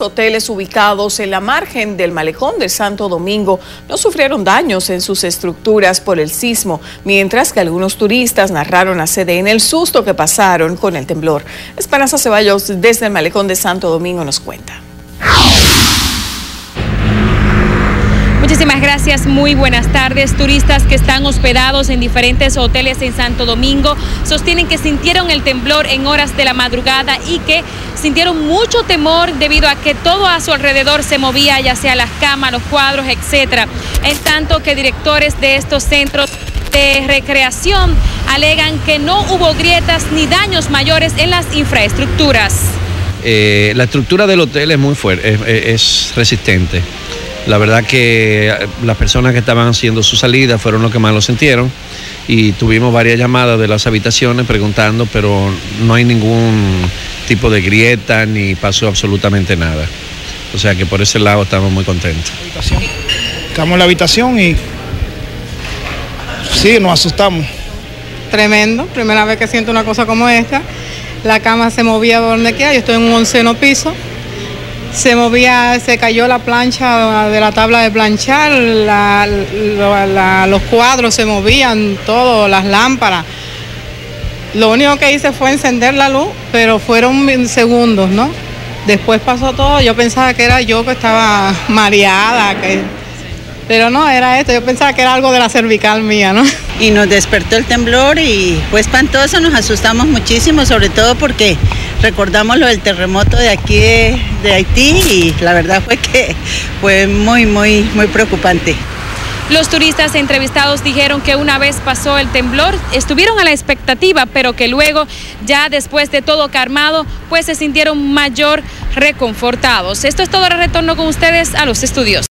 hoteles ubicados en la margen del malecón de Santo Domingo no sufrieron daños en sus estructuras por el sismo, mientras que algunos turistas narraron a CDN el susto que pasaron con el temblor. Esperanza Ceballos desde el malecón de Santo Domingo nos cuenta. Muchísimas gracias, muy buenas tardes. Turistas que están hospedados en diferentes hoteles en Santo Domingo sostienen que sintieron el temblor en horas de la madrugada y que sintieron mucho temor debido a que todo a su alrededor se movía, ya sea las camas, los cuadros, etcétera. En tanto que directores de estos centros de recreación alegan que no hubo grietas ni daños mayores en las infraestructuras. La estructura del hotel es muy fuerte, es resistente. La verdad que las personas que estaban haciendo su salida fueron los que más lo sintieron y tuvimos varias llamadas de las habitaciones preguntando, pero no hay ningún tipo de grieta ni pasó absolutamente nada. O sea que por ese lado estamos muy contentos. Estamos en la habitación y sí, nos asustamos. Tremendo, primera vez que siento una cosa como esta. La cama se movía donde quiera, yo estoy en un 11º piso. Se movía, se cayó la plancha de la tabla de planchar, los cuadros se movían, todo, las lámparas. Lo único que hice fue encender la luz, pero fueron segundos, ¿no? Después pasó todo, yo pensaba que era yo que estaba mareada, pero no, era esto, yo pensaba que era algo de la cervical mía, ¿no? Y nos despertó el temblor y fue espantoso, nos asustamos muchísimo, sobre todo porque recordamos lo del terremoto de aquí de Haití y la verdad fue que fue muy preocupante. Los turistas entrevistados dijeron que una vez pasó el temblor, estuvieron a la expectativa, pero que luego, ya después de todo calmado, pues se sintieron mayor reconfortados. Esto es todo, retorno con ustedes a los estudios.